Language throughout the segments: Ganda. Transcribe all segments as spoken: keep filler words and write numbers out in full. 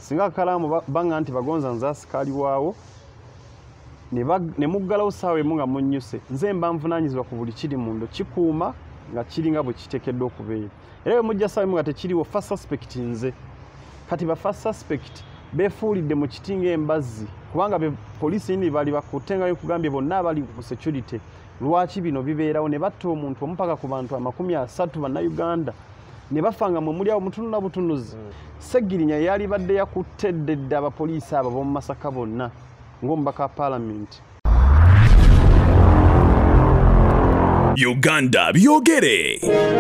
singa Kakalaamu banga nti bagonza nza asikali waawo ne muggalawo saawa emu nga munnyuse nze mba nvunaanyizibwa ku buli kiri mundo kikuuma nga kiringa bwe kiteekeddwa okubeera era bwe mujja saawa emu nga tekiriwo first suspect nze kati ba first suspect beefuulidde mu kiti ng'embazzi kubanga be poliisi nini bali bakutengayo kugambye bonna abali ku security lwaki bino bibeerawo ne batta omuntu omupaka ku bantu amakumi asatu bannayuganda ne bafanga mwe muli awo mutunula butunuzi Segirinya yali badde yakuttedde abapoliisi abo b'omu Masaka bonna ng'omubaka wa Parliament. Uganda byogere.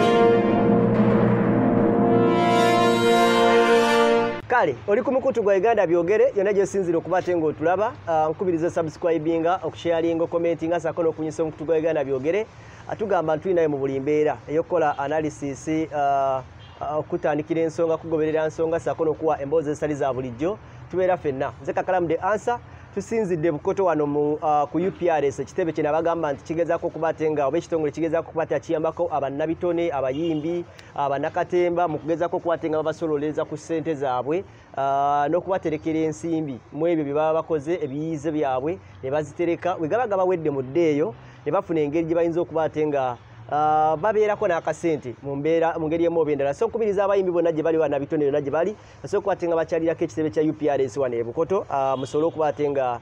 Kale oli ku mukutu gwa Uganda byogere yonna gye sinzira okubate ng'otulaba uh, nkubiriza subscribinga okusharinga commentinga sako n'okunyisa omukutu gwa Uganda byogere atugamba ntulinayo mu buli mbeera eyokola analysis uh, okutandikira uh, ensonga kugoberera nsonga sako n'okuwa emboozi ezitali za bulijjo tubeera ffenna nze Kakalamu the answer tusinzidde bukoto wano mu uh, ku U P R S ekitebe kye nabagamba nti kigezaako okubatenga oba ekitongole kigezaako okubata kiyambako abannabitone abayimbi abannakatemba mu kugezaako okubatenga babasolooleza ku ssente zaabwe uh, n'okubaterekera ensimbi mu ebyo bye baba bakoze ebiyiize byabwe ne bazitereka we gaba gabawedde mu ddeeyo ne bafuna engeri gye bayinza okubatenga Uh, babeerako n'akasente mu mbeera mu ngeri emu oba endala so okubiriza abayimbi bonna gye bali bannabitone bonna gye bali so okubatenga bakyalirako ekitebe kya U P R S wano e Bukoto uh, musobole okubatenga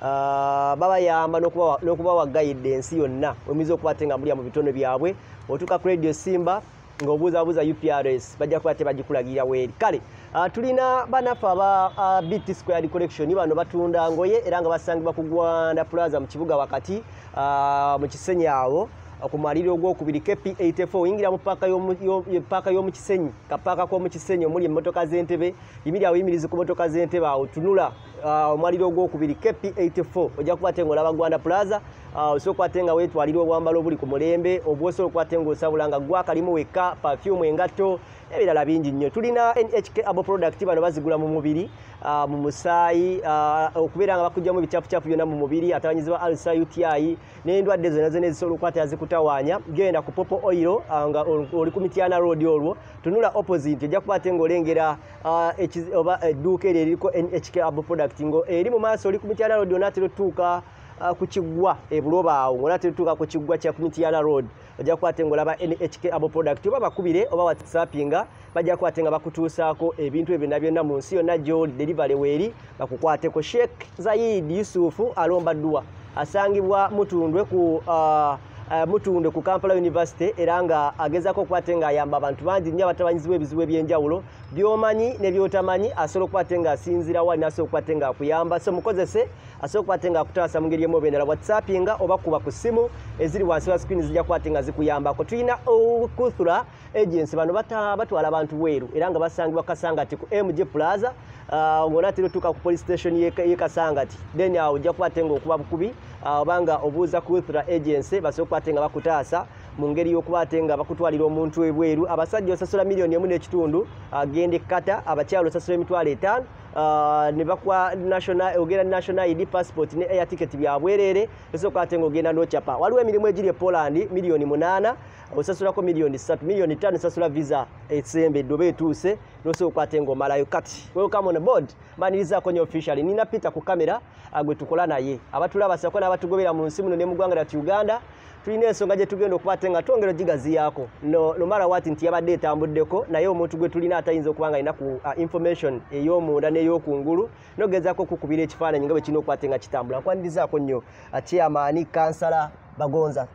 uh, babayamba n'okubawa guide ensi yonna wemuyinza okubatenga mulya mu bitono byabwe otuuka ku Radio Simba ng'obuuzaabuuza U P R S bajja kuba tebagikulagira weeri kale uh, tulina banafe aba uh, Beat Square Collection bano batunda ngoye era nga basangibwa ku Gwanda Plaza mu kibuga wakati uh, mu Kisenyi awo ku maliro ogwokubiri K P eighty-four yingira mu paaka y'omu yo, yo Kisenyi kapaaka k'omu Kisenyi omuli emmotoka z'entebe yimiri awo yimirizi ku mmotoka z'entebe awo tunula uh, omwaliro ogwokubiri K P eighty-four ojja kubatenga olaba Gwanda Plaza uh, osobola okubatenga weetwalira obwambalo obuli ku mulembe obwosobola okubatenga osabula nga gwakalimu wekka perfume engatto ebirala bingi nnyo tulina N H K abo product bano bazigula mu mubiri uh, mu musaayi uh, okubeera nga bakujjamu bicafucafu byonna mu mubiri atawanyizibwa ulcer U T I n'endwadde zonna zonna ezisobola okukwata yazikutawaanya genda ku Popo Oil uh, nga oli ku Mityana Road olwo tunula opposite ojja kubatenga olengera uh, oba edduuka eryo eriko N H K abo product ngo eri mu maaso oli ku Mityana Road onaatera otuuka uh, ku kiggwa ebuloba awo ng'onaatera otuuka ku kiggwa kya ku Mityana Road ojja kubatenga olaba N H K abo product oba bakubire oba whatsappinga bajja kubatenga bakutuusaako ebintu ebyo byonna byonna mu nsi yonna gy'oli delivery weeri bakukwateko Sheikh Zayid Yusufu alomba ddwa asangibwa mutundwe ku uh, Uh, mutundwe ku Kampala University era nga agezaako okubatenga ayamba abantu bangi nnyo abatabanyizibwa ebizibu eby'enjawulo by'omanyi ne by'otamanyi asobola okubatenga asinzira wali n'asobola okubatenga akuyamba so mukozese asobola okubatenga akutaasa mu ngeri emu oba endala whatsappinga oba kuba ku ssimu eziri wansi wa screen zijja kubatenga zikuyambako tulina okuthula agency bano batwala abantu weeru era nga basangibwa Kasangati ku M J Plaza uh, ng'onaatera otuuka ku police station ye Kasangati then awo ojja kubatenga okuba bukubi uh, obanga obuuza kuthula agency basobola okubatenga bakutaasa mu ngeri y'okubatenga bakutwalira omuntu ebweru abasajja osasula miliyoni emu n'ekitundu agende kata abakyalo osasula emitwalo etaano uh, ne bakwa national ogenda national I D passport ne air ticket bya bwerere osobola okubatenga ogenda n'okyapa waliwo emirimu egiri e Poland miliyoni munaana osasulako miliyoni ssatu miliyoni ttaano osasula visa esembedde oba etuuse n'osobola okubatenga omalayo kati welcome on board manirizaako nyo officially nina Peter ku kamera gwe tukola naye abatulaba sako n'abatugobera mu nsi muno ne mu ggwanga lyattu Uganda tulina ensonga gye tugenda okubatenga twongera gigaziyaako no, no matter what nti yabadde etambuddeko naye omuntu gwe tulina atayinza okuba nga alina ku uh, information ey'omunda n'ey'okungulu nogezaako okukubira ekifaananyi nga bwe kirina okubatenga kitambula nkwanirizaako nnyo chairman kansala Bagonza.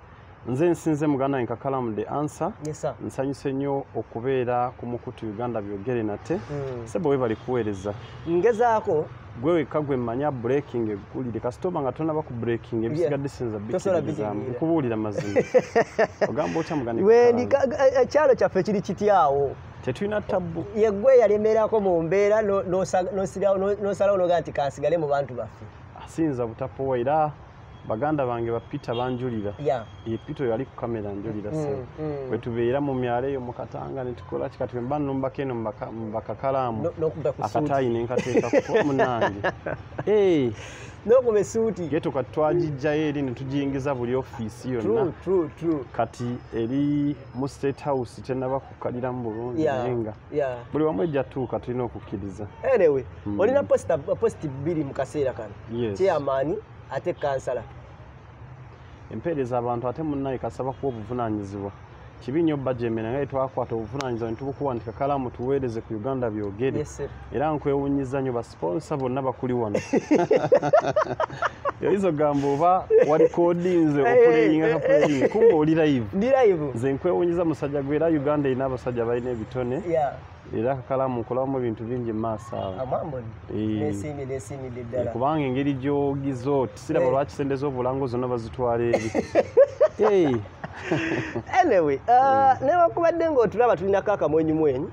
Nze nsinze muganda Kakalamu the answer. Yes sir. Nsanyuse nnyo okubeera ku mukutu Uganda byogere nate. Mm. Sebo we bali kuweereza. Ngezaako gwe wekka gwe mmanya breaking eggulire kasitoba nga tonna baku breaking ebisigadde sinza bitirizamu nkubuulira mazima ogamba otya muganda we ekyalo kyaffe kiri kityawo tetulina tabbu yeggwe yalemerako mu mbeera n'osalawo n'ogaa nti kansigale mu bantu baffe asinza butapowa era baganda bange bapita banjulira yeah. epito yali ku kamera njulira mm, se mm. bwe tubeera mu myalo eyo mu Katanga ne tukola kikati bwe mba numbako eno mu bakakalaamu no, no akatayi ne nkateeka ku munange hey. Nokuba esuuti geto kati twagijjayo eri ne tugiyingiza buli ofiisi yonna kati eri mu State House tenaba kukaliramu bulungi naye nga buli wamu ejja tuuka tulina okukkiriza. Anyway, mm. olina posti bbiri mu kaseera kano, yes. chairman ate kansala. Empeereza abantu ate munnaye kasaba kuba obuvunaanyizibwa kibi nnyo bajemera nga twakwata obuvunaanyizibwa ne tubukuwa nti Kakalaamu tuweereze ku Uganda byogere. Yes, era nkwewuunyiza nnyo basponsa bonna bakuli wano izo gambo oba walikodinze okuleyinga kapuleyinga kumba oli live nze nkwewuunyiza musajja gwera Uganda erina abasajja balina ebitone era Kakalaamu nkolamu ebintu bingi mu maaso awo kubanga engeri gyogizo oti siraba lwaki sente z'obulango zonna bazitwala eri. Anyway, uh, newakubadde ng'otulaba tulina kakamwenyu mwenyu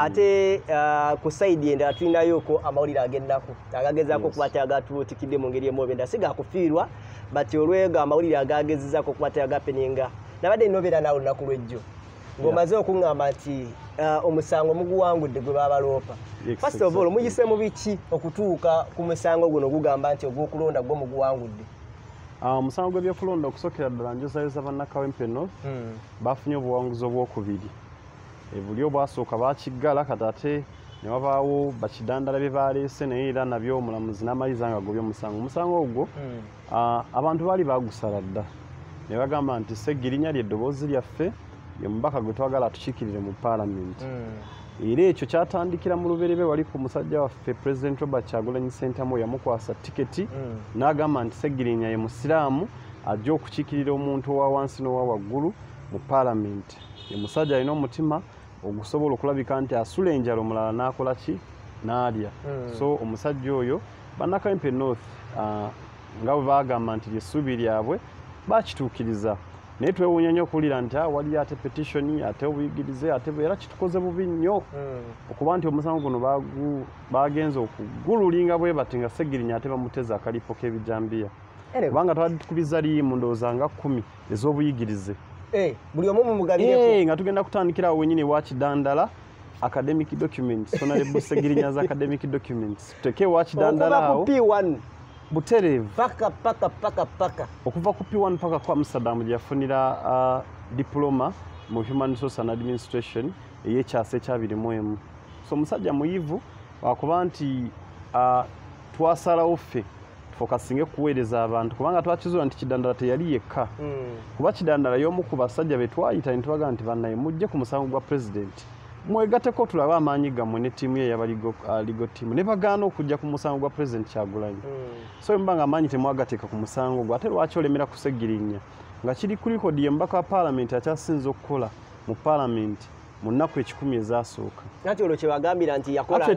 ate uh, ku side endala tulinayooko amawulire ag'ennaku agagezaako okubata agatubuutikidde mu ngeri emu oba endala sigakufiirwa but olwego amawulire agagezezaako okubata agapeninga nabadde nnobeera nawe olunaku lw'ejjo ng'omaze okuŋŋamba nti uh, omusango muguwangudde gwe baabaloopa. First of all muyise mu biki okutuuka ku musango guno gugamba nti ogw'okulonda gwo muguwangudde? Omusango uh, gw'ebyokulonda okusokera ddala njozayoza bannakawempeno mm. bafunye obuwanguzi obwokubiri. Ebuli obwasooka bakiggala kati ate ne wabaawo bakidandala bye baleese naye era nabyo omulamuzi n'amaliza nga gobya omusango. Omusango ogwo mm. uh, abantu baali bagusala dda ne bagamba nti Segirinya ly'eddoboozi lyaffe ye mubaka gwe twagala atukiikirire mu paalamenti. Mm. Era ekyo kyatandikira mu luberebe wali ku musajja waffe President Robert Kyagulanyi Ssentamu yamukwasa tiketi mm. n'agamba nti Segirinya ye musiraamu ajja okukiikirira omuntu owa wansi n'owa waggulu mu paalamenti. Ye musajja alina omutima ogusobola okulabika nti asula enjala omulala n'akola ki n'alya. Mm. So omusajja oyo bannakawempe North uh, nga bwe baagamba nti lyessuubi lyabwe bakituukiriza. Naye twewuunya nnyo okuwulira nti wali ate petitioni ate obuyigirize ate era kitukoze bubi nnyo mm. okuba nti omusango guno bagenza okugululinga bwe bati nga Segirinya ate bamuteza akalipo k'ebijambiya kubanga twali tukubiza liimu ndowooza nga kkumi ez'obuyigirize buli omu mumugabireko nga tugenda kutandikirawo wenyini wa Kidandala academic documents Honorable Segirinya's academic documents tuteke wa Kidandala awo P one buterevu paka paka paka paka okuva ku P one paka kwa Amsterdam gyafunira uh, diploma mu human resource and administration eyekyasa ekyabiri mu emu. So musajja muyivu wakuba nti uh, twasalawo ffe tufokasinge kuweereza abantu kubanga twakizuula nti Kidandala teyali yekka mm. kuba Kidandala y'omu ku basajja be twayita ne tubaga nti bannaye mujje ku musango gwa president mwegateko tulabe amaanyi gammwe ne ttiimu ye y'abaligo uh, ligo ttiimu ne bagaana okujja ku musango gwa president Kyagulanyi. mm. So mbanga amaanyi temwagateeka ku musango gwa ate lwaki olemera ku Segirinya nga kiri ku likodi embaka wa paalamenti akyasinza okukola mu paalamenti mu nnaku ekikumi ezasooka. Ati olwo kyebagambira nti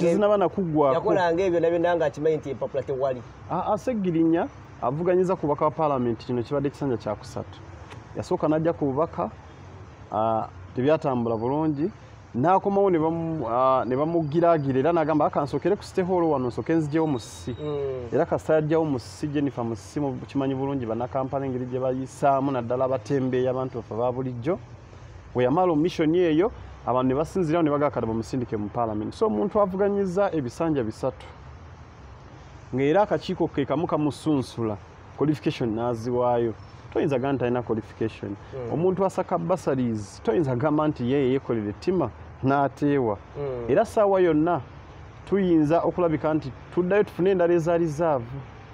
yakolanga ebyo nabyo nanga akimanyi nti empapula tewali. Segirinya avuganyiza ku bubaka wa paalamenti kino kibadde kisanja kyakusatu. Yasooka n'ajja ku bubaka tebyatambula bulungi n'akomawo ne bamugiraagira era n'agamba akansookere ku State Hall wano nsooke nzigyewo Musisi. Era kasita yajjawo Musisi Jennifer Musisi kimanyi bulungi bannakampala engeri gye bayisaamu naddala abatembeeyi abantu baffe aba bulijjo. Bwe yamala omishoni eyo abantu ne basinzirawo ne bagakada bamusindike mu paalamenti. So omuntu avuganyiza ebisanja bisatu ng'era akakiiko ke kamu kamusunsula qualification n'aziwaayo toyinza gamba nti alina qualification. mm. Omuntu asaka basaries toyinza gamba nti yeye yeekolera ettima n'ateewa. mm. Era saawa yonna tuyinza okulabika nti tuddayo tufune endala eza reserve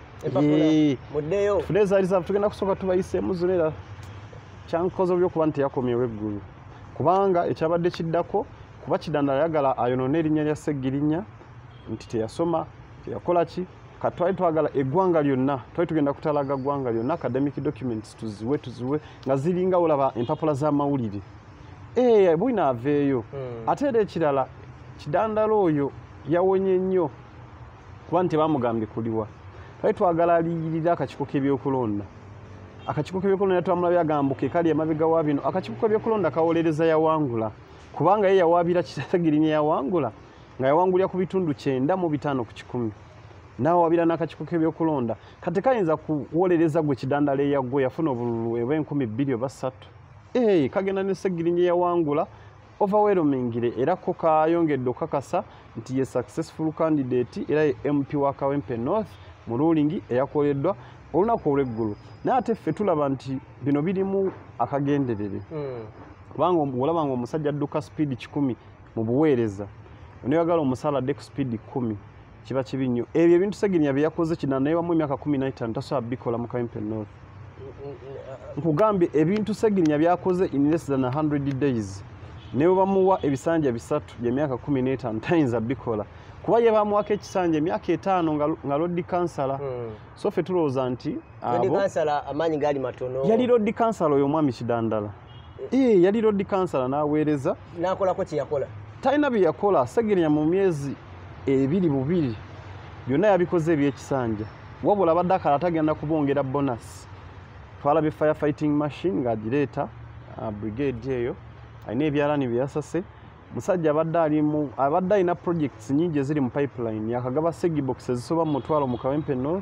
tufune eza reserve tugenda kusooka tubayiseemu zonna era kyankoze by'okuba nti yakomyewo eggulu kubanga ekyabadde kiddako kuba Kidandala yagala ayonone erinnya lya Segirinya nti teyasoma teyakola ki kati twali twagala eggwanga lyonna twali tugenda kutalaga ggwanga lyonna academic documents tuziwe tuziwe nga ziringa olaba empapula z'amawulire ee Bwino aveeyo. mm. Ate era ekirala Kidandala oyo yawonye nnyo kuba nti bamugambye kuliwa twali twagala aliyirira akakiiko k'ebyokulonda. Akakiiko k'ebyokulonda twamula byagambuke kali emabega wa bino akakiiko k'ebyokulonda kawolereza yawangula kubanga ye yawaabira Segirinya yawangula nga yawangulya ku bitundu kyenda mu bitaano ku kikumi. nawe wabira n'akakiiko k'ebyokulonda kati kayinza kuwolereza gwe kidandala eyagwe yafuna obululu obw'enkumi bbiri oba ssatu ee kagenda ne Segirinya yawangula overwhelmingly era ko kayongedde okakasa nti ye successful candidate era ye M P wa Kawempe North mu ruling eyakoleddwa olunaku olw'eggulu naye ate ffe tulaba nti bino birimu akagenderere kubanga olaba ng'omusajja adduka speed kikumi mu buweereza onoyagala omusala adde ku speed kumi kiba kibi nnyo ebyo ebintu Segirinya bye yakoze kina naye wamu emyaka kumi n'etaano tasobola bikola mu Kawempe North nkugambye ebintu Segirinya byakoze in less than one hundred days newe bamuwa ebisanja bisatu by'emyaka kumi n'etaano tayinza bikola kuba ye bamuwako ekisanja emyaka etaano nga Lord Kansala so ffe tulowooza nti amaanyi gaali matono yali Lord Kansala oyo omwami Kidandala ee yali Lord Kansala n'aweereza n'akolako kye yakola talina bye yakola Segirinya mu myezi ebiri bubiri byonna yabikoze ebyekisanja wabula abadde akala atagenda kubongera bonus twalabye firefighting machine ng'agireeta brigade eyo alina ebyalani bye yasase musajja abadde alimu abadde alina projects nyingi eziri mu pipeline yakagaba segi box ezisoba mu mutwalo mu Kawempe North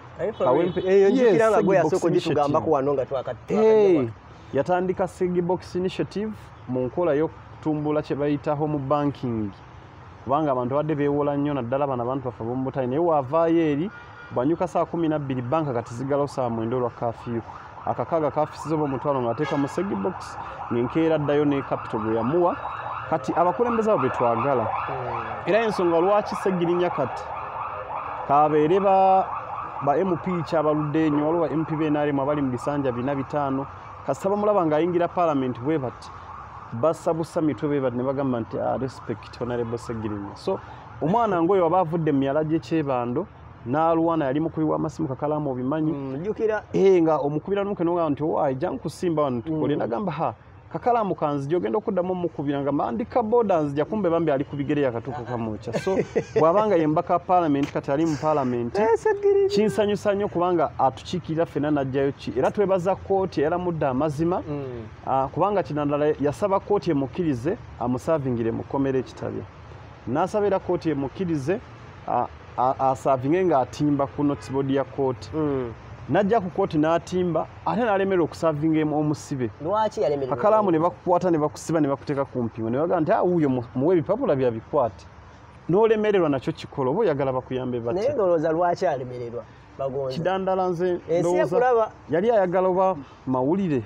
yatandika segi box initiative mu nkola y'okutumbula kye bayita home banking kubanga abantu badde beewola nnyo naddala bano abantu bafe bomubutayi naye waavaayo eri bwanyuka saa kumi na bbiri banka kati zigalawo saa mwenda olwa kafiyu akakaaga kafisiza oba omutwalo ng'ateeka mu segi box ng'enkeera addayo ne capital gwe yamuwa kati abakulembeze abo betwagala era ensonga lwaki Segirinya kati kabeere ba ba M P kyabaludde nnyo waliwo M P b'enaremu abali mu bisanja bina bitaano kasita bamulaba ng'ayingira parliament bwe bati basabusa mitwe bwe bati ne bagamba nti respect honorable Segirinya so omwana ng'oyo aba avudde mu myala gy'ekyebando n'alwana yali mukubi w'amasimu Kakalaamu obimanyi jjukira ee nga omukubira n'omuke n'ogamba nti owa ejja nkusimba wano tukole nagamba ha Kakalaamu kanzija ogenda okuddamu omukubira nga mandika boda nzija kumbe bambi ali ku bigere yakatuuka kamwoca so bw'abanga ye mbaka parliament kati ali mu parliament kinsanyusa nnyo kubanga atukiikirira ffenna n'ajjayo ki era twebaza kkooti eyalamudde amazima kubanga Kidandala yasaba kkooti emukkirize amusaavingire mu kkomera ekitabya n'asaba era kkooti emukkirize asavinge ng'atimba ku notice board ya kkooti najja ku kkooti n'atimba ate n'alemerera okusavinga omusibe lwaki yalemerera Kakalaamu ne bakukwata ne bakusiba ne bakuteeka ku mpimo ne bagamba nti awuyo muwe ebipapula bya bikwate n'olemererwa nakyo kikola oba oyagala bakuyambe batya naye ndowooza lwaki alemererwa bagonza Kidandala nze ndowooza yali ayagala oba mawulire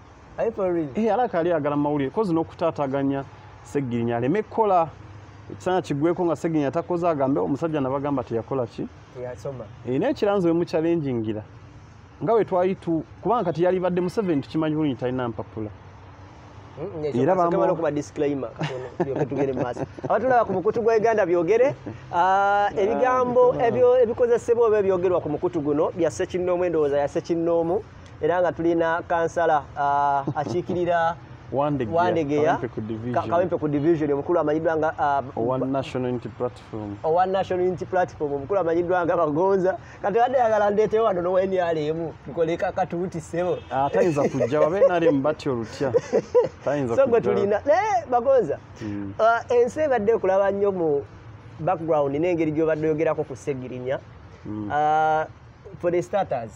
ee alaka yali ayagala mawulire kozi n'okutaataganya Segirinya aleme kkola ekisanja kiggweko nga Segirinya takoze agambe omusajja nabagamba teyakola ki yasoma naye ekiranzo we mukyalenjingira nga we twayitu kubanga kati yali badde Museveni tukimanyi bulungi talina mpapula era bamala okuba disclaimer katono tugere mu maaso abatulaba ku mukutu gwa Uganda byogere ebigambo ebikozesebwa oba ebyogerwa ku mukutu guno bya Ssekinnoomu endowooza ya Ssekinnoomu era nga tulina kansala akiikirira Wandegeya Kawempe ku division omukulu amanyiddwa nga One National Unity Platform One National Unity Platform omukulu amanyiddwa nga Bagonza kati badde yagala ndeetewo wano no N R M tukoleka katuuti sebo atayinza kujja wabe N R M batyo lutya tayinza kujja so gwe tulina naye Bagonza ensi ebadde okulaba nnyo mu background n'engeri gy'obadde oyogerako ku Segirinya for the starters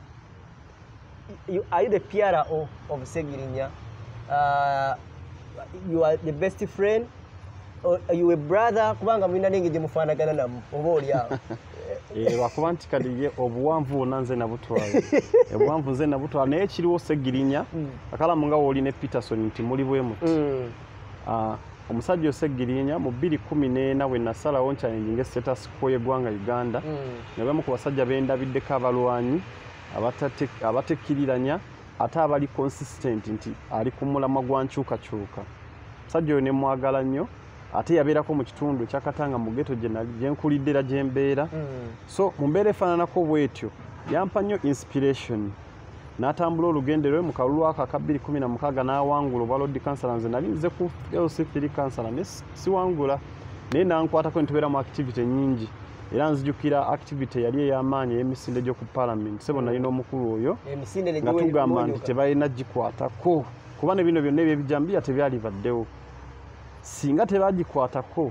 you, are you the P R O of Segirinya? Uh, you are the best friend or are you a brother kubanga mwina nenge je mufanagana namu oba oli awo eh wakuba nti kadi obuwanvu nanze nabutwala obuwanvu nze nabutwala naye kiriwo Segirinya Kakalaamu nga woli ne Peterson nti muli bwe muti ah omusajja Segirinya mu bbiri kumi n'ena we nasalawo nchallenge status quo y'eggwanga Uganda ne bamu ku basajja bendabiddeko abalwanyi abatekiriranya ate abali consistent nti ali ku mulamwa gwa nkyukakyuka musajja oyo ne mwagala nnyo ate yabeerako mu kitundu ekyakatanga mu ghetto gye nkulidde era gye mbeera so mu mbeera efaananako bw'etyo yampa nnyo inspiration n'atambula olugendo lwe mu kalulu ako aka bbiri kumi na mukaaga n'awangula obwa Lord Kansala nze nali nze ku L C three Kansala ne siwangula naye nankwatako ntubeera mu activity nyingi era nzijukira activity yali ey'amaanyi ey'emisinde gy'oku parliament sebo nalina omukulu oyo nga tugamba nti tebalina gikwatako kuba ne bino byonna ebyebijambiya tebyali baddewo singa tebagikwatako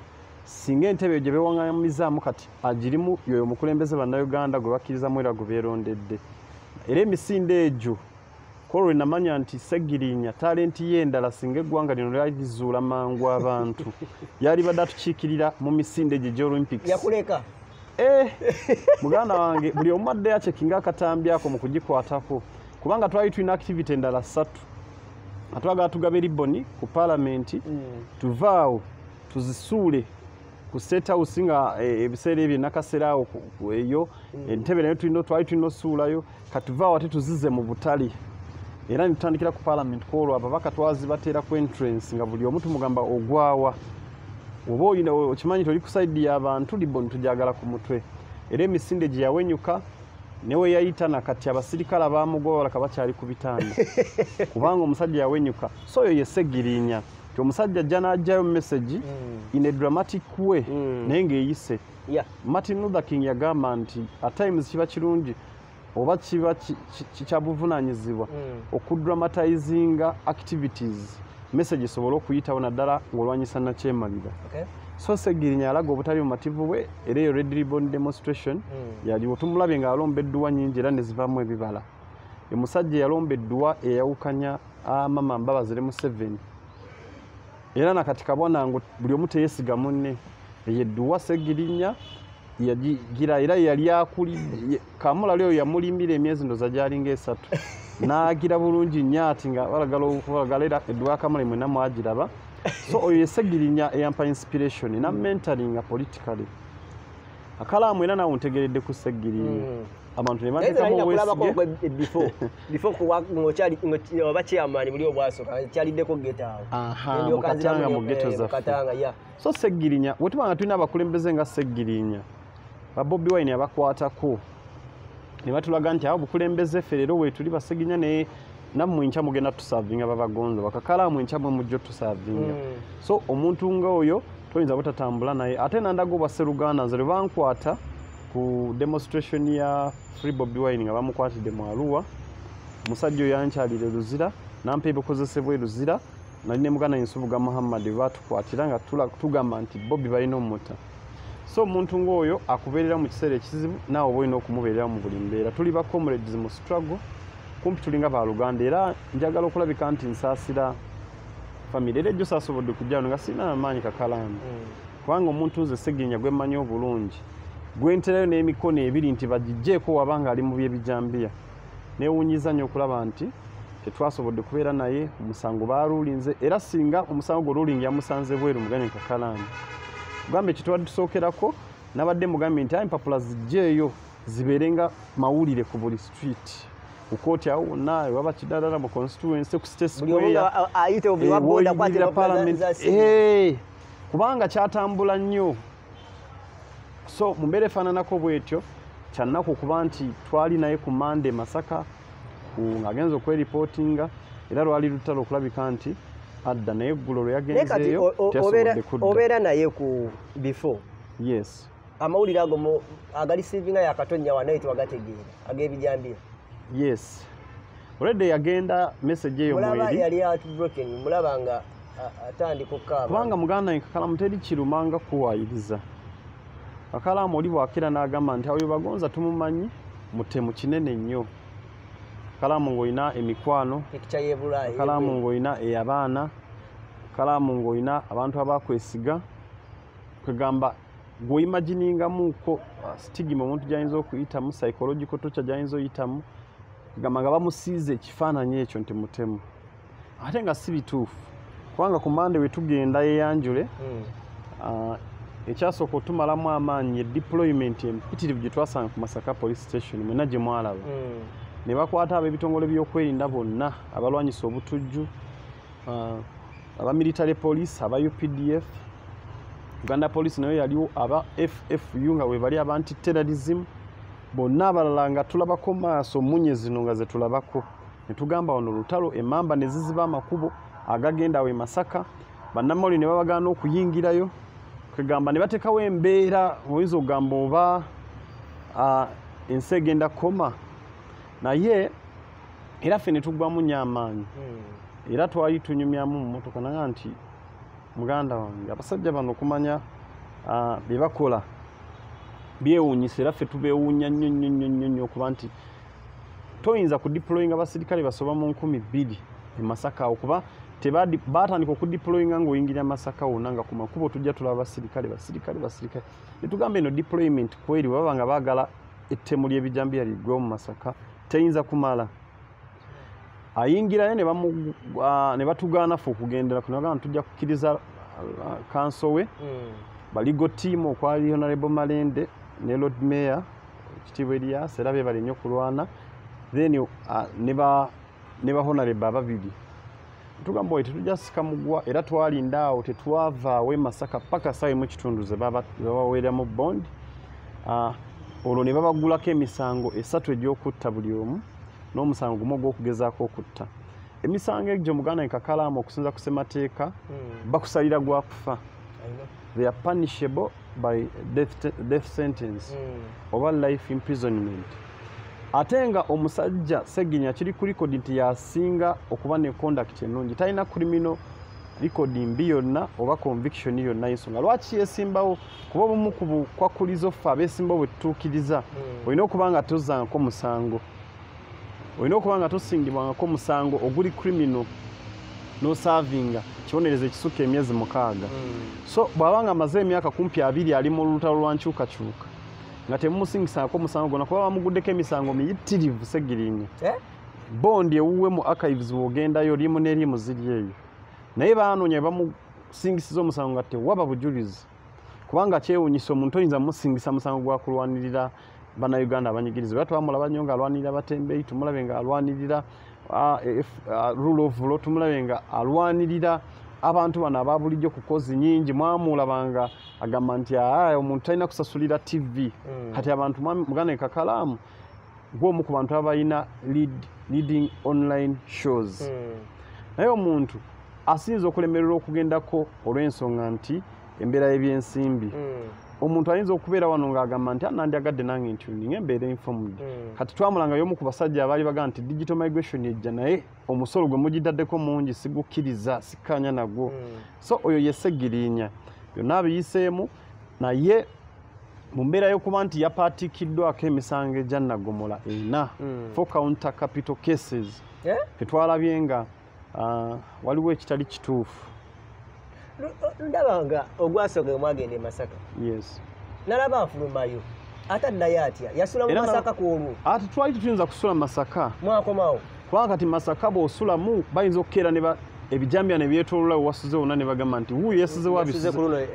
singa entebe gye bewaŋŋamizaamu kati agirimu yoyo omukulembeze bannayuganda gwe bakkirizamu era gwe beerondedde. Era emisinde egyo kolwe namanya nti Segirinya talenti ye endala singa eggwanga lino lyali lizuula mangu abantu yali badde atukiikirira mu misinde gye gy'Olympics. Yakuleka eh muganda wange buli omu adde yacekinga akatambi ako mu kugikwatako kubanga twali tulina activity endala ssatu. Atwagala tugabe ribboni ku palamenti mm. tuvaawo tuzisuule ku State House nga ebiseera ebyo nakaseraawo eyo mm. entebe nayo tulina twali tulina osuulayo katuvaawo ate tuzize mu butale era nitutandikira ku palamenti kwolwo ababaka twazibateera ku entrance nga buli omu tumugamba ogwawa oba oyina okimanyi toli ku side y'abantu ribboni tujagala ku mutwe. Era emisinde gye yawenyuka newe yayita nakati abasirikale abamugoba kabakyali ku bitanda kubanga omusajja yawenyuka. So oyo ye Segirinya ti omusajja ajja n'ajjayo message mm. in a dramatic way mm. naye ng'eyise yeah. Martin Luther King yagamba nti at times kiba kirungi oba kiba kikyabuvunaanyizibwa mm. okudramatizinga activities message esobole okuyitawo naddala ng'olwanyisa nakyemalira. Okay. So Segirinya alaga obutali bumativu bwe era eyo Red Ribbon demonstration mm. yaliwo tumulabye ng'alomba edduwa nnyingi era ne zivaamu ebibala. Omusajja yalomba edduwa eyawukanya Mama Mbabazi Museveni era nakati kabona ngo buli omu teyeesiga munne eyo edduwa Segirinya yagira era yali akuli kamula leo yamulimbira emyezi ndoza gyalinga esatu n'agira bulungi nnyo ati nga balagala okubagalera edduwa Kamula mwe namwagiraba. So oyo Segirinya eyampa inspiration na mentoring politically. Akalaamu era nawe ntegeredde ku Segirinya mm. abantu ne bateekamu wesige before before kuwa ngochali oba chairman muri obwasoka kyaliddeko getawo aha mukatanga mu geto za katanga ya. So Segirinya wetubanga tulina abakulembeze nga Segirinya ba Bobi Wine abakwatako ne batulaga nti abo bukulembeze ffe leero wetuli Basegirinya ne nammwe nkya mugenda tusavinga babagonza Bakakalaamu nkya mwe mujjo tusavinga mm. So omuntu nga oyo toyinza butatambula naye ate nandago Baseruganda nze bankwata ku demonstration ya Free Bobi Wine nga bamukwatidde mu Arua. Musajja oyo yankyalire Luzira nampa ebikozesebwa Luzira nali ne muganda Yinsubuga Muhammad batukwatira nga tugamba nti Bobi balina omuta. So omuntu ng'oyo akubeerera mu kiseera ekizibu naawe oba olina okumubeerera mu buli mbeera. Tuli ba comrades mu struggle kumpi tulinga baluganda era njagala okulabika nti nsaasira family era ejjo saasobodde kujja nga sina amaanyi Kakalaamu mm. kubanga omuntu nze Segirinya gwe mmanyi obulungi gwenterayo n'emikono ebiri nti bagijjeeko wabanga ali mu by'ebijambiya neewunyiza nnyo okulaba nti tetwasobodde kubeera naye omusango baaluulinze era singa omusango gwe luulingi yamusanze bweru mugane Kakalaamu kugambe kitwadde tusookerako nabadde mugambe nti empapula zijjeeyo zibeerenga mawulire ku buli street ukoti awo naye waba kidalala mu constituency ku state square ayite obi wagonda kwati parliament eh kubanga kyatambula nnyo. So mumbere fananako bwetyo kyanako kuba nti twali naye ku Monday Masaka ngagenzo kwe reportinga era lwali lutalo okulabika nti adda naye eggulo yagenzeeyo obeera naye ku before yes amawulire ago agali sivinga yakatonya wanaye twagategeera ag'ebijambiya yes already yagenda message eyo mweri mulaba yali heartbroken mulabanga atandika okukaba kubanga muganda Kakalaamu teri kirumanga kuwayiriza. Kakalaamu oli bwakira n'agamba nti awo bagonza tumumanyi mutemu kinene nnyo. Kakalaamu ng'olina emikwano picture y'ebulayi Kakalaamu ng'olina ey'abaana Kakalaamu ng'olina abantu abakwesiga kwegamba gw'oyimaginingamuuko uh, stigma omuntu gy'ayinza okuyitamu psychological torture gy'ayinza oyitamu gamba nga bamusiize ekifaananyi ekyo nti mutemu ate nga si bituufu kubanga ku Monday we tugenda yeyanjule mm. uh, ekyasooka otumalamu amaanyi deployment empitirivu gye twasanga ku Masaka police station mwena gye mwalaba mm. ne bakwata ab'ebitongole by'okwerinda bonna abalwanyisa obutujju uh, aba military police aba U P D F Uganda police nayo yaliwo aba F F U nga we bali abanti terrorism bonna abalala nga tulabako maaso munye zino nga ze tulabako ne tugamba wano lutalo emamba ne ziziba amakubo agagenda we Masaka bannamoli ne babagana okuyingirayo kugamba ne batekawo embeera oyinza okugamba oba uh, ensi egenda koma naye era ffe ne tuggwamu nnyo amaanyi mm. era twali tunyumyamu mu mmotoka naga nti muganda wange abasajja bano okumanya uh, bye bakola byewuunyisa era ffe tubeewuunya nnyo nnyo nnyo nnyo nnyo okuba nti toyinza kudiployinga abasirikale basoba mu nkumi bbiri e Masaka awo kuba baatandika okudiployinga ng'oyingira Masaka wonna nga ku makubo tujja tulaba basirikale basirikale basirikale ne tugamba eno deployment kweri baba nga baagala ettemu ly'Ebijambiya liggwe mu Masaka teyinza kumala ayingirayo ne bamu uh, ne batugaana ffe okugendera kuno bagamba tujja kukkiriza uh, kanso we mm. baligo tiimu okwali Honorable Malende ne Lord Mayor Kitiibwa Elias era be bali nnyo kulwana then uh, ne ba ne ba Honorable ababiri tugamba bwe tetujja sika mugwa era twalinda awo tetwava we Masaka paka sawe mu kitundu ze baba baweeramu bond uh, olwo ne babagulako emisango esatu egy'okutta buli omu n'omusango gumu ogw'okugezaako okutta emisango egyo muganda e Kakalaamu okusinza ku ssemateeka mm. bakusalira gwa kufa they are punishable by death, death sentence mm. oba life imprisonment ate nga omusajja Segirinya kiri ku record nti yasinga okuba ne conduct ennungi talina criminal record mbi yonna oba conviction yonna ensonga lwaki yesimbawo kuba obumu ku bukwakulizo ffe abeesimbawo bwe tutuukiriza mm. olina okuba nga tozzangako musango olina okuba nga tosingibwangako musango oguli criminal n'osavinga kibonereza ekisukka emyezi mukaaga mm. so bw'abanga amaze emyaka kumpi abiri ali mu lutalo lwa nkyukakyuka nga temumusingisangako musango gonna kuba bamuguddeko emisango miyitirivu Segirinya eh? bondi ewuwe mu archives bw'ogendayo limu n'erimu ziri eyo naye baanoonya bamusingisiza omusango nga tewaba bujulizi kubanga kyewuunyisa omuntu oyinza musingisa musango gwa kulwanirira bannayuganda abanyigiriza era twamulaba nnyo ng'alwanirira batembeeyi tumulabe ng'alwanirira uh, uh, rule of law tumulabe nga alwanirira abantu bano aba bulijjo ku kozi nyingi mwamulabanga agamba nti aya omuntu talina kusasulira T V mm. kati abantu muganda e Kakalaamu gw'omu ku bantu abalina lead, leading online shows mm. naye omuntu asinza okulemererwa okugendako olw'ensonga nti embeera y'ebyensimbi mm. omuntu ayinza okubeera wano ng'agamba nti anandyagadde nange ntuning embeera informed mm. kati twamulanga y'omu ku basajja abaali bagamba nti digital migration ejja naye omusolo gwe mugidaddeko mungi sigukkiriza sikkanya nagwo mm. so oyo ye Segirinya byonna abiyiseemu naye mu mbeera y'okuba nti yapaatikiddwako emisango egya nagomola ena mm. for counter capital cases yeah? Tetwalabye nga uh, waliwo ekitali kituufu ndabanga ogwasooka mwagenda e Masaka yes nalaba nfulumayo ate naye atya yasula mu Masaka kwolwo ate twali tutuyinza kusula Masaka mwakomawo kubanga kati Masaka bw'osulamu bayinza okukeera ne Ebijambiya ne byetoolola wasuze wonna ne bagamba nti wuuyo yasize wabisize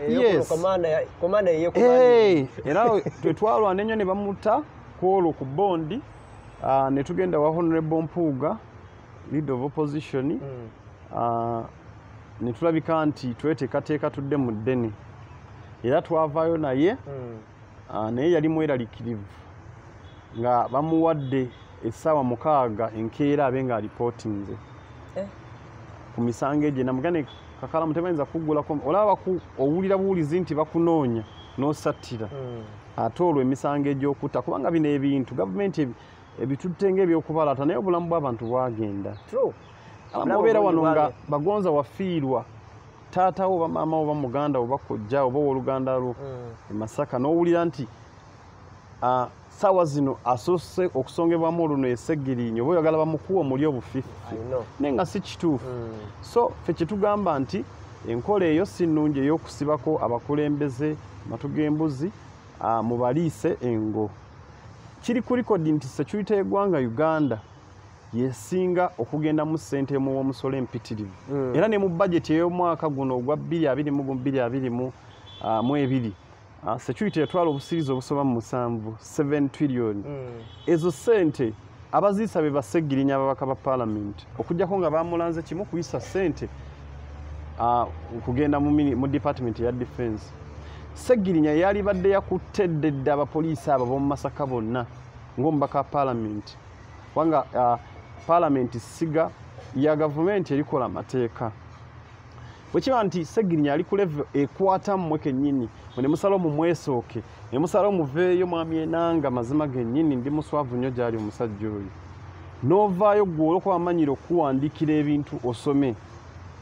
era twetwalwana ennyo ne bamuta kwolwo ku bondi uh, ne tugenda wa Honorable Mpuuga leader of opposition mm. uh, ne tulabika nti tweteekateeka tudde mu ddene era twavaayo naye mm. uh, naye yali mweraliikirivu nga bamuwadde essaawa mukaaga enkeera abe nga alipootinze eh. ku misango egyo namugane Kakalaamu tebayinza kuggulako olaba owulira buwulizi nti bakunoonya n'osattira mm. ate olwo emisango egy'okutta kubanga bino ebintu gavumenti ebitutte ng'ebyokubalaata naye obulamu bw'abantu bwagenda obeera wano nga bagonza wafiirwa taata oba maama oba muganda oba kojja oba ow'oluganda lwo e Masaka n'owulira nti uh, sawa zino asoose okusongebwamu oluno e Segirinya oba oyagala bamukuwa omuli obufifi naye nga si kituufu mm. so ffe kyetugamba nti enkola eyo si nnungi ey'okusibako abakulembeze matu g'embuzi uh, mu baliise engo kiri ku likodi nti security y'eggwanga Uganda yesinga okugenda mu ssente mu w'omusolo empitirivu mm. era ne mu budget ey'omwaka guno ogwa bbiri abiri mu bbiri abiri mu ebiri uh, security yatwala obusirizi obusoba mu musanvu seven trillion mm. ezo ssente abaziisa be Segirinya ababaka ba parliament okujjako nga bamulanze kimu kuyisa ssente uh, kugenda mu, mu department ya defense Segirinya yali badde yakuttedde abapoliisi abo b'omu Masaka bonna ng'omubaka parliament wanga uh, parliament siga ya gavumenti erikola amateeka bwekiba nti Segirinya ali ku level ekwata mmwe kennyini ne musala mu mwesooke ne musala muveeyo mwami enanga mazima gennyini ndi muswavu nnyo gyali omusajja oyo n'ovaayo gwe olwokuba amanyire okuwandiikira ebintu osome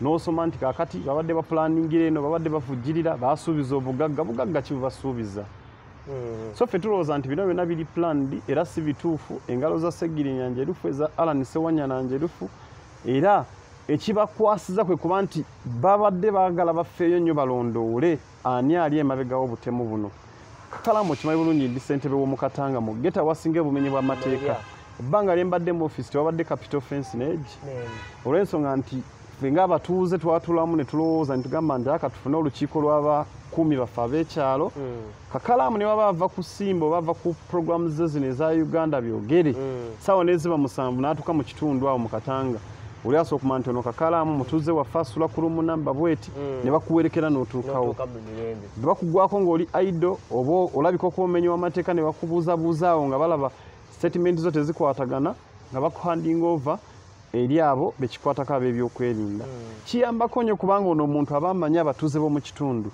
n'osoma nti kaakati babadde bapulaningira eno babadde bafujjirira basuubiza obugagga bugagga ki bubasuubiza. So ffe tulowooza nti bino byonna biri planned era si bituufu. Engalo za Segirinya njerufu eza Alan Sewanyana njerufu era ekibakwasiza kwe kuba nti babadde baagala baffeeyo nnyo balondoole ani ali emabega w'obutemu buno. Kakalaamu okimanyi bulungi ndi ssentebe w'omukatanga mu geta wasinga obumenyi bw'amateeka. Ebbanga lye mbadde mu office tewabadde capital fence n'egi. Olw'ensonga nti ffe ng'abatuuze twatulamu ne tulowooza ne tugamba nti aka tufune olukiiko lw'abakuumi baffe ab'ekyalo. Kakalaamu ne baba bava ku Simba oba bava ku programu ze zino eza Uganda byogere. Ssaawa n'eziba musanvu n'atuuka mu kitundu awo mu Katanga. Oli asooka nti ono Kakalaamu mutuuze waffe asula ku lumu namba bweti ne bakuwerekera n'otuukawo. Bwe bakugwako ng'oli aido oba olabika okuba omumenyi w'amateeka ne bakubuuzabuuzaawo nga balaba statement zo tezikwatagana nga bakuhanding over eri abo bekikwatako ab'ebyokwerinda. Kiyambako nnyo kubanga ono omuntu aba amanyi abatuuze b'omu kitundu.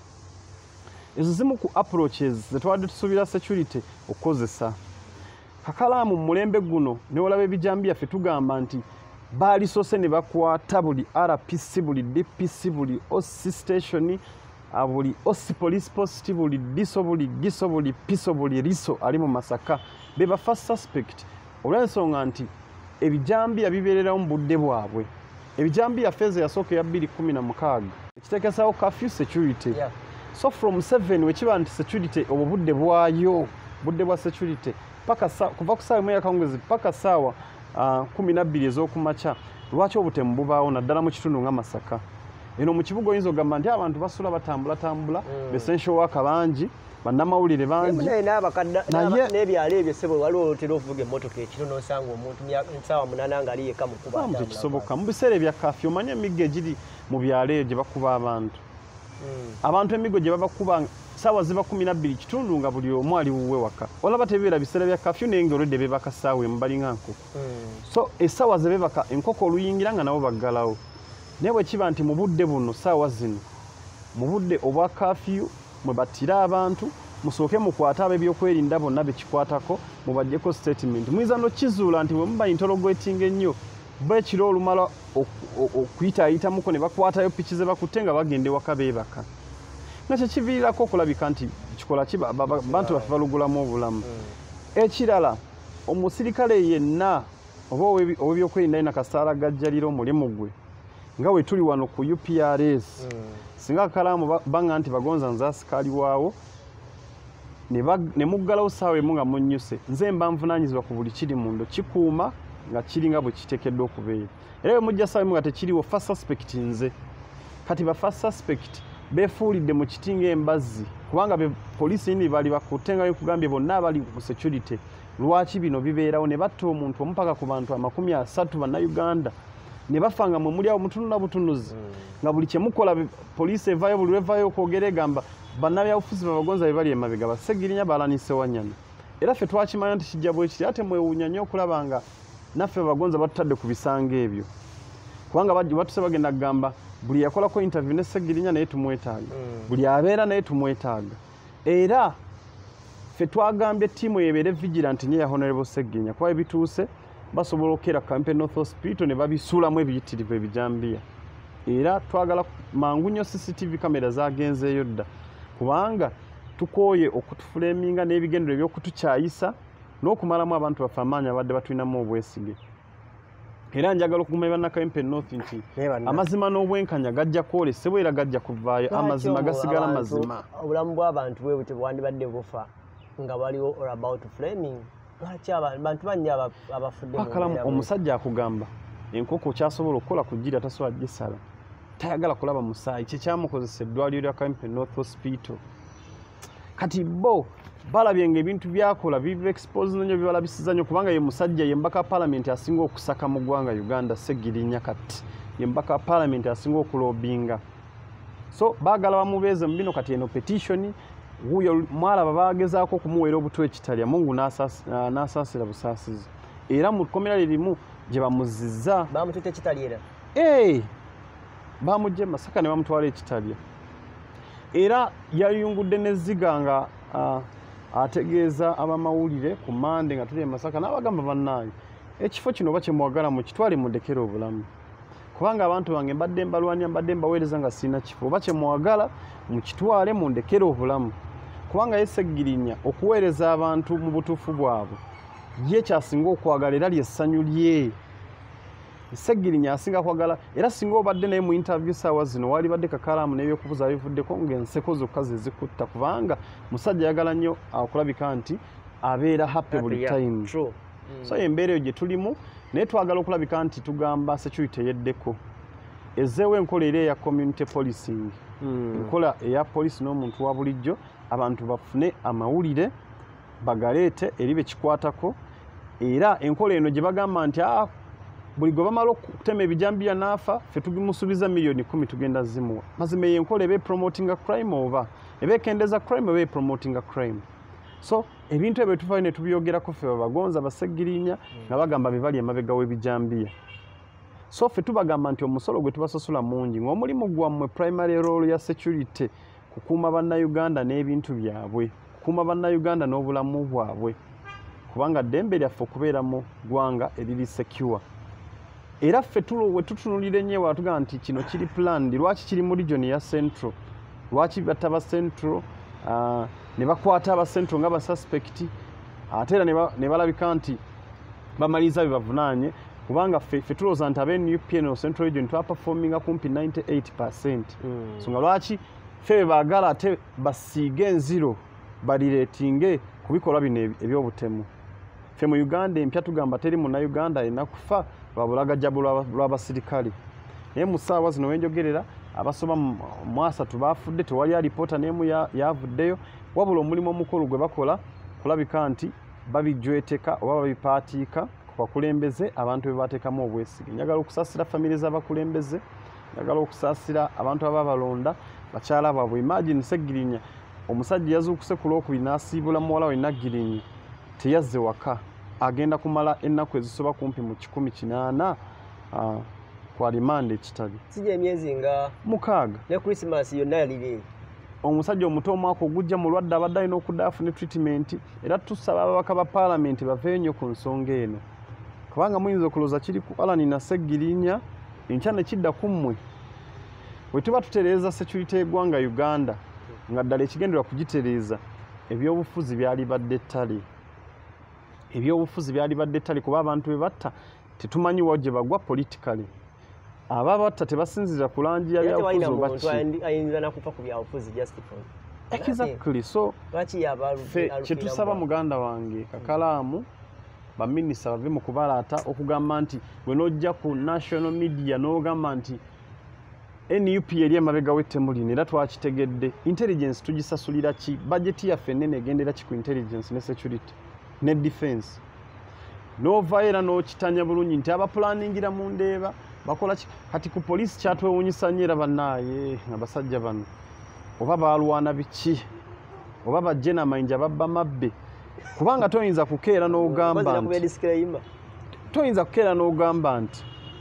Ezo zimu ku approaches ze tubadde tusuubira security okukozesa. Kakalaamu mu mulembe guno ne olaba ebijambiya ffe tugamba nti baalisoose ne bakwata buli R P C buli D P C buli O C station buli O C police post buli diso buli giso buli piso buli riso ali mu Masaka be ba first suspect. Olw'ensonga nti ebijambiya bibeererawo mu budde bwabwe. Ebijambiya feze yasooka ya bbiri kkumi na mukaaga ekiteekesaawo curfew security. Yeah. So from seven wekiba nti security obwo budde bwayo budde bwa security paka kuva ku ssaawa emu eyakawungezi paka ssaawa Uh, kumi na bbiri ez'okumakya. Lwaki obutemu bubaawo naddala mu kitundu nga Masaka? Eno mu kibuga oyinza ogamba nti abantu basula batambulatambula mm. Essential worker bangi bannamawulire bangi n'ebyalo ebyo ssebo waliwo otera okuvuga emmotoka ekiro n'osanga omuntu ssaawa munaana nga ali yekka mu kuba tekisoboka. Mu biseera ebya kafyu omanye emiggo egiri mu byalo eyo gye bakuba abantu mm. Abantu emiggo gye babakuba ssaawa ziba kumi na bbiri kitundu nga buli omu ali wuwe waka. Olaba tebeera biseera bya kafyu naye ng'olwedde beebaka ssaawa emu balinga nkoko. So essaawa ze beebaka enkoko oluyingira nga nabo baggalawo. Naye bwe kiba nti mu budde buno ssaawa zino mu budde obwa kafyu mwe battira abantu musooke mukwate ab'ebyokwerinda bonna bekikwatako mubaggyeko statement. Muyinza n'okizuula nti bwe muba interrogating ennyo beekiro olumala okuyitaayitamuko ne bakwatayo piki ze bakutte nga bagenda ewaka beebaka. Nga kyekiviirako okulabika nti kikola kiba bantu baffe balugulamu obulamu. Ekirala omusirikale yenna oba ow'ebyokwerinda alina kasaala gajjalira omulimu gwe nga we tuli wano ku U P R S singa Kakalaamu banga nti bagonza nze asikaali waawo ne muggalawo ssaawa emu nga munnyuse nze mba nvunaanyizibwa ku buli kiri mundo kikuuma nga kiri nga bwe kiteekeddwa okubeera. Era bwe mujja ssaawa emu nga tekiriwo first suspect nze. Kati ba first suspect beefuulidde mu kiti ng'embazzi kubanga be poliisi yindi bali bakutte nga kugambye bonna abali ku security. Lwaki bino bibeerawo ne batta omuntu omupaka ku bantu amakumi asatu bannayuganda ne bafa nga mwe muli awo mutunula butunuzi nga buli kye mukola poliisi evaayo buli lwevaayo okwogera egamba bannabyabufuzi babagonza be bali emabega ba Segirinya ba Alan Sewanyana. Era ffe twakimanya nti kijja bwe kiti ate mwewuunya nnyo okulaba nga naffe bagonza batutadde ku bisanga ebyo kubanga batuse bagenda kugamba buli yakolako interview ne Segirinya naye tumwetaaga buli abeera naye tumwetaaga. Era ffe twagambye ttiimu ebeere vigilant nnyo ya Honorable Segirinya kuba ebituuse basobola okera Campaign North Hospital ne babisuulamu ebiyitirivu ebijambiya. Era twagala mangu nnyo C C T V kamera zagenzeeyo dda kubanga tukooye okutufuleminga n'ebigendero ebyokutukyayisa n'okumalamu abantu baffe amaanyi abadde batulinamu obwesige. Era njagala okuguma banna Campaign North nti amazima n'obwenkanya gajja kwolesebwa era gajja kuvaayo amazima gasigala mazima. Obulamu bw'abantu bwe bute bwandibadde bufa nga waliwo all about framing. Lwaki abantu bannya abafudde Kakalaamu omusajja akugamba enkoko kyasobola okukola ku gira tasobola gisala tayagala kulaba musaayi kyekyamukozesa eddwaliro lya Campaign North Hospital. Kati bo balabye ng'ebintu byakola biba expose nnyo bibalabisiza nnyo kubanga ye musajja ye mbaka parliament asinga okusaka mu ggwanga Uganda Segirinya kati ye mbaka parliament asinga okulobinga. So baagala bamubeeze mu bino kati eno petition wuyo mwalaba bagezaako okumuweera obutwa ekitalya Mungu n'asaasira busaasizi. Era mu kkomera lirimu gye bamuzizza bamututte ekitalya ee bamugye Masaka ne bamutwala ekitalya. Era yayungudde n'ezziga nga ategeeza abamawulire ku Mande nga tuli e Masaka n'abagamba bannaayo ekifo kino oba kye mwagala mu kitwale mudekera obulamu kubanga abantu bange mbadde mbalwanya mbadde mbaweereza nga sina kifo oba kye mwagala mukitwale mundekere obulamu kubanga Segirinya okuweereza abantu mu butuufu bwabwe ye kyasinga okwagala era lyessanyu lye Segirinya asinga kwagala era singa obadde naye mu interview saawa zino wali badde Kakalaamu n'ebyokubuza bivuddeko ng'enseko zokka ze zikutta kubanga musajja yagala nnyo okulabika nti abeera happy buli time. True. Mm. So embeera eyo gye tulimu naye twagala okulabika nti tugamba security yeddeko ezeewo enkola era eya community policing. Mm. Enkola eya police n'omuntu wa bulijjo abantu bafune amawulire bagaleete eri bekikwatako era enkola eno gye bagamba nti ah buli gwe bamala okutema ebijambiya n'afa ffe tugimusuubiza miliyoni kumi tugenda zimuwa mazima enkola ebe promoting a crime oba ebekendeza crime ebe promoting a crime. So ebintu ebyo tufayo ne tubyogerako ffe bagonza basegirinya nga bagamba bebali emabega w'ebijambiya. So ffe tubagamba nti omusolo gwe tubasasula mungi ng'omulimu gwammwe primary role ya security kukuuma bannayuganda n'ebintu byabwe kukuuma bannayuganda n'obulamu bwabwe kubanga ddembe lyaffe okubeera mu ggwanga eriri secure. Era ffe tulowe tutunulire nnyo watugamba nti kino kiri planned lwaki kiri mu region ya Central lwaki bataba Central uh, ne bakwata aba Central nga ba suspect ate era ne balabika nti bamaliza bibavunaanye kubanga ffe ffe tulowooza nti ab'e U P N Central Region twaperforminga kumpi ninety-eight percent. Mm. So nga lwaki ffe baagala ate basiige enziro balireetinge ku bikolwa bino eby'obutemu. Ffe mu Uganda empya tugamba teri munnayuganda alina kufa lwabulagajjabu lw'abasirikale naye mu ssaawa zino wenjogerera abasoba mu asatu baafudde tewali alipoota n'emu yavuddeyo wabula omulimu omukulu gwe bakola kulabika nti babijweteka oba babipaatiika ku bakulembeze abantu be bateekamu obwesige. Njagala okusaasira famire z'abakulembeze njagala okusaasira abantu ababalonda bakyala baabwe. Imagine Segirinya omusajja yazuukuse ku lwokubiri n'asiibula muwala we Nagirinya teyazze waka agenda kumala ennaku ezisoba kumpi mu kikumi kinaana uh, kwa rimande ekitali sije emyezi nga mukaaga ne Christmas yonna yalire omusajja omuto omwaka ogujja mulwadde abadde alina okudaafu ne treatment era tusaba ababaka ba parliament baveeyo nnyo ku nsonga eno kubanga muyinza okulooza kiri ku Alani na Segirinya enkya ne kidda ku mmwe bwe tuba tutereeza security y'eggwanga Uganda nga ddala ekigenderwa kugitereeza ebyobufuzi byali badde ettale ebyobufuzi byali badde ettale kuba abantu be batta tetumanyi wa gye bagwa politically aba batta tebasinzira ku langi ya byabufuzi obaki ayinza nakufa ku byabufuzi justify exactly. So lwaki yabalu kyetusaba muganda wange Kakalaamu baminisita bave mu kubalaata okugamba nti bwe nojja ku national media n'ogamba nti N U P eri emabega w'ettemu lino era twakitegedde intelligence tugisasulira ki budget yaffe ennene egendera ki ku intelligence ne security ne defense nova era n'okitanya bulungi nti abapulaningira mu ndeeba bakola ki kati ku police kyatwewuunyisa nnyo era bannaaye nga basajja bano oba baalwana biki oba bajje n'amayinja babba mabbe kubanga toyinza kukeera n'ogamba nti toyinza kukeera n'ogamba nti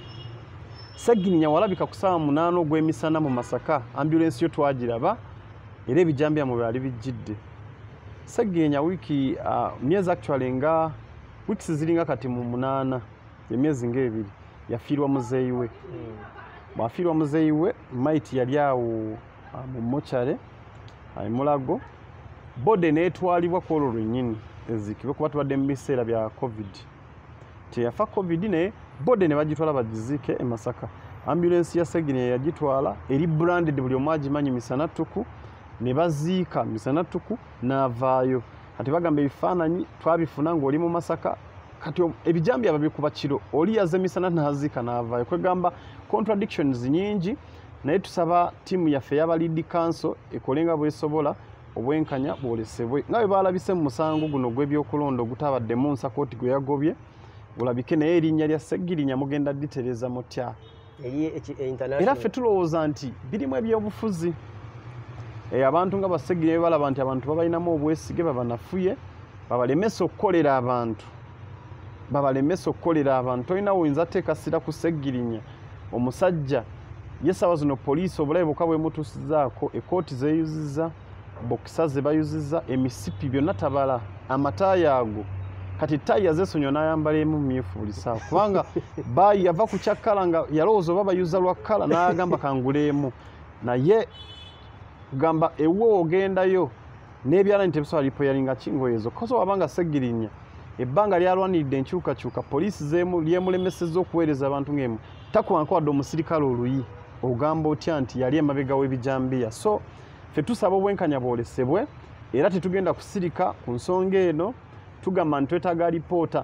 Segirinya walabika kusaawa munaana ogw'emisana mu Masaka ambulance yo twagiraba era ebijambiya mu byali bijjidde. Segirinya wiki uh, myezi actually nga weeks ziringa kati mu munaana emyezi ng'ebiri yafiirwa muzeeyi we. Mm. Bwafiirwa muzeeyi we maiti yali awo uh, mu mochare uh, Mulago bode neetwalibwa ku olwo lwennyini ezikibwe kuba tubadde mu biseera bya covid teyafa covid ne bode ne bagitwala bagizike e Masaka. Ambulance ya Segirinya yagitwala eri branded buli omu agimanyi misana tuku ne baziika misana tuku n'avaayo kati bagamba ebifaananyi twabifuna ng'oli mu Masaka kati ebijambiya babikuba kiro oli yaze misana n'aziika n'avaayo kwegamba contradictions nyingi naye tusaba tiimu yaffe yaba lead council ekolenga bwesobola obwenkanya bwolesebwe nga bwe baalabise mu musango guno gw'ebyokulonda ogutabaddemu nsakooti gwe yagobye ulabike naye erinnya lya Segirinya mugenda ditereza mutya era ffe tulowooza nti birimu ebyobufuzi e abantu nga Basegirinya balaba nti abantu babalinamu obwesige babanafuye babalemesa okukolera abantu babalemesa okukolera abantu tolina woyinza teekasira ku Segirinya omusajja ye ssaawa zino poliisi obulabe bwokka bwemutuusizaako ekooti zeeyuzizza bokisa ze bayuzizza emisipi byonna tabala amataaya ago kati tayi azesonyo n'ayambala emu mmyufu buli ssaawa kubanga bayi yava ku kyakkala nga yalowooza oba bayuza lwa kkala n'agamba kanguleemu naye kugamba ewo ogendayo n'ebyalani tebisobola lipoyalinga kingoyezo kozi wabanga Segirinya ebbanga lyalwaniridde enkyukakyuka poliisi zeemu lyemulemesezza okuweereza abantu ng'emu takubanko wadde omusirikale oluyi ogamba otya nti yali emabega w'ebijambiya so ffe tusaba obwenkanya bwolesebwe era tetugenda kusirika ku nsonga eno tugamba nti twetaaga alipoota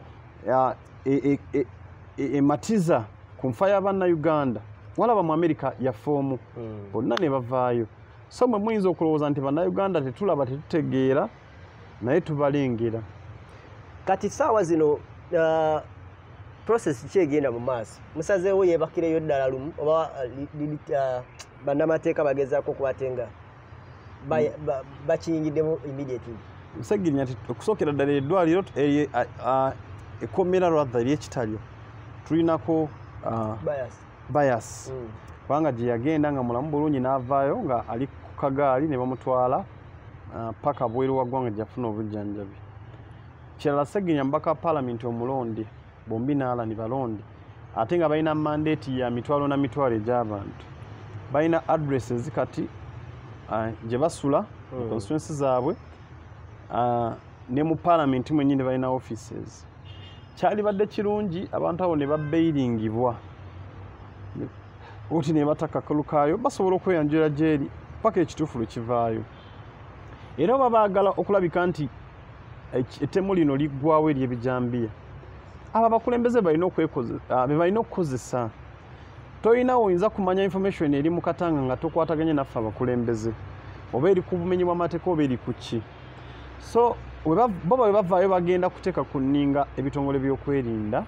ematiza ku nfa y'Abannayuganda walaba mu Amerika yafoomu bonna ne bavaayo so mwe muyinza okulowooza nti Bannayuganda tetulaba tetutegeera naye tubalengera kati saawa zino uh, process kyegenda mu maaso musazeewo yeebakireyo ddala lumu oba uh, bannamateeka bagezaako okubatenga bakiyingiddemu immediately Segirinya okusookera ddala eddwaliro ekkomera lwadda ery'ekitalyo tulinako bias kubanga gye yagenda nga mulamu bulungi n'avaayo nga ali ku kagaali ne bamutwala paka bweru wa ggwanga gyafuna obujjanjabi kirala Segirinya mbaka wa paalamenti omulonde bombi n'alani balonde ate nga balina mandeeti ya mitwalo na mitwalo egy'abantu balina addresses kati gye basula constituency zaabwe ne mu paalamenti mwennyini balina offices kyali badde kirungi abantu abo ne babbeeringibwa oti ne batakakalukayo basobola okweyanjula gyeri paka ekituufu lwe kivaayo era oba baagala okulabika nti ettemu lino liggwawo ery'ebijambiya abo abakulembeze balina okukozesa tolina oyinza kumanya information eri mu katanga nga tokwataganye naffe abakulembeze oba eri ku bumenyi bw'amateeka oba eri ku ki so bo bwe bavaayo bagenda kuteeka ku nninga ebitongole by'okwerinda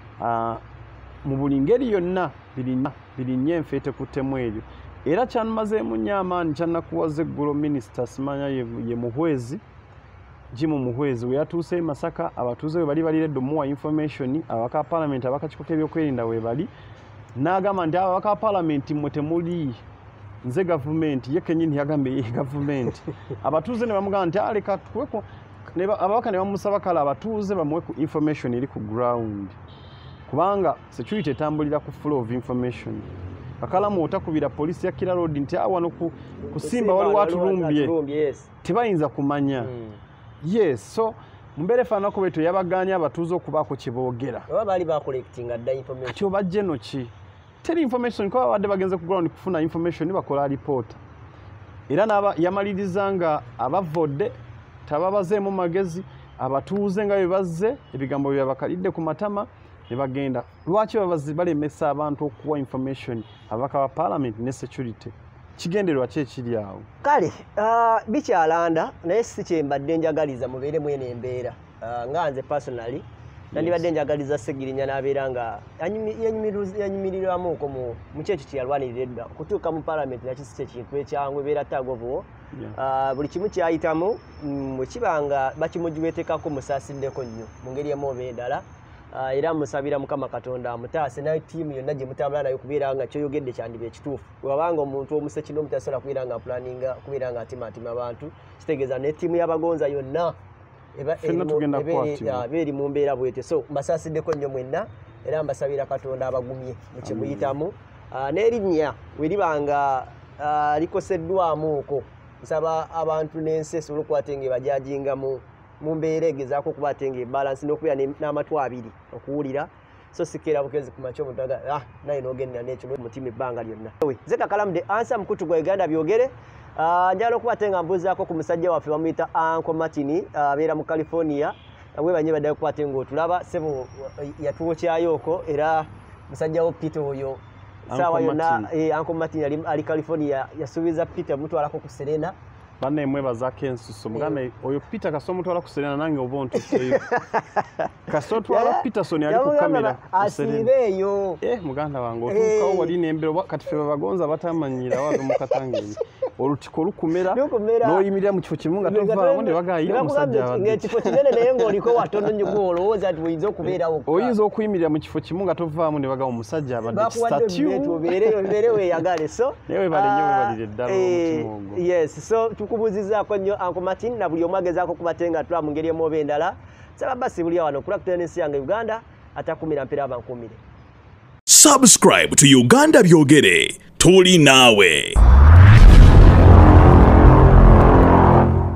mu buli ngeri yonna birinnya enfeete ku ttemu eryo era kyanmazeemu nnyo amaanyi kyannakuwaza eggulo minisita simanya ye muhwezi jimu muhwezi we yatuuse e Masaka abatuuze we bali baliredde omuwa information abaka paalamenti abakakiko ebyokwerinda we bali n'agamba nti abaka paalamenti mmwe temuli nze gavumenti ye kennyini yagambe ye gavumenti abatuuze ne bamugamba nti aleka tuweko ababaka ne bamusaba kale abatuuze bamuwe ku information eri ku ground kubanga security etambulira ku flow of information Kakalamu otakubira polisi ya Kira Road nti awano kusimba wali watulumbye tebayinza kumanya yes so mbere fana ko beto yabaganya abatuuze okubaako kiboogera oba bali ba collecting adda information kyo bajje no ki teri information ko abadde bagenze ku ground kufuna information bakola report era naba yamalirizanga abavodde tababazeemu magezi abatuuze nga bebazze ebigambo byabakalidde ku matama ne bagenda lwaki babazi balemesa abantu okuwa information abaka ba parliament ne security kigenderwa kye kiri awo kale uh, bikyalanda naye si kyembadde njagaliza mubeere mwene embeera uh, nga nze personally nandibadde yes. njagaliza Segirinya n'abeera nga yanyumirirwamu ko mu kyekyo kyeyalwanirira edda okutuuka mu parliament nakyo si kyekintu ekyangu ebeera tagovuwo yeah. uh, buli kimu kyayitamu bwe kiba nga bakimugiwetekako musaasiddeko nnyo mu ngeri emu oba endala Uh, era musabira Mukama Katonda amutaase nayo tiimu yonna gye mutambula nayo kubeera nga kyoyogedde kyandiba ekituufu wabanga omuntu omuseki n'omutasobola kubeera nga planinga kubeera nga atimatima abantu kitegeeza ne tiimu y'abagonza yonna eba eri mu mbeera bwete so mbasaasideko nnyo mwenna era mbasabira Katonda abagumye mu kimuyitamu uh, n'erinnya weriba nga uh, likoseddwamuuko nsaba abantu n'ensi esobola okukwata nga ebajajingamu mu mbeera egezaako okubaate nga ebalansi n'okubeera n'amatu abiri okuwulira so sikera bukezi ku makyo omuntu aga ah naye n'ogendera n'ekyo n'omutima ebbanga lyonna nze Kakalamu the answer mukutu gwa Uganda byogere njala okubaate nga mbuuzaako ku musajja waffe bamuyita Uncle Martin abeera mu California we banye baddayo okubaate ng'otulaba sebo yatuwokyayooko era musajja wo Peter oyo saawa yonna Uncle Martin ali California yasuubiza Peter mutwalako ku Serena bana mwebazaako ensuso muganda oyo Peter kaso mutwala ku Serena nange oba ontuseyo kaso twala Peterson ali ku kamera asibeeyo eh muganda wange otuukawo wali n'embero kati ffe bagonza batamanyira wabo mu Katangeni olutiko lukumera n'oyimirira mu kifo kimu nga tovaamu ne bagayira omusajja wadde ng'ekifo kinene naye ng'oliko watono nnyo gw'olowooza nti oyinza okubeerawo oyinza okuyimirira mu kifo kimu nga tovaamu ne bagawa omusajja abadde statue obeere weeyagale so naye bali nnyo webalire ddala omutima ogwo yes so tukubuuzizaako nnyo Uncle Martin na buli omu agezaako okubatenga tula mu ngeri emu oba endala saba basi buli wano kulakutana n'ensi yange Uganda atakumira mpira abankumire. Subscribe to Uganda Byogere. Tuli nawe.